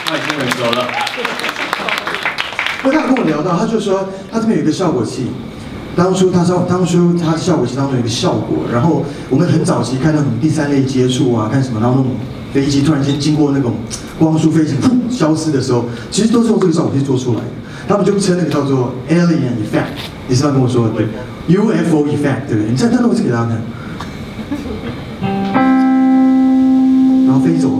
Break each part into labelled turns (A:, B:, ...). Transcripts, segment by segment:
A: 他已经很熟了。
B: 那他跟我聊到，他就说他这边有一个效果器，当初他效果器当中有一个效果，然后我们很早期看那种第三类接触啊，看什么，然后那种飞机突然间经过那种光速飞行，消失的时候，其实都是用这个效果器做出来的。他们就称那个叫做 alien effect， 你是要跟我说的对 ，UFO effect， 对不对？你再弄一次给大家看，然后飞走。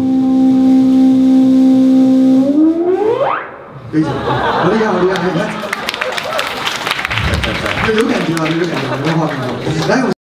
B: 飞走，好厉害，好厉害！你看，有感觉啊，有感觉，有画面。来，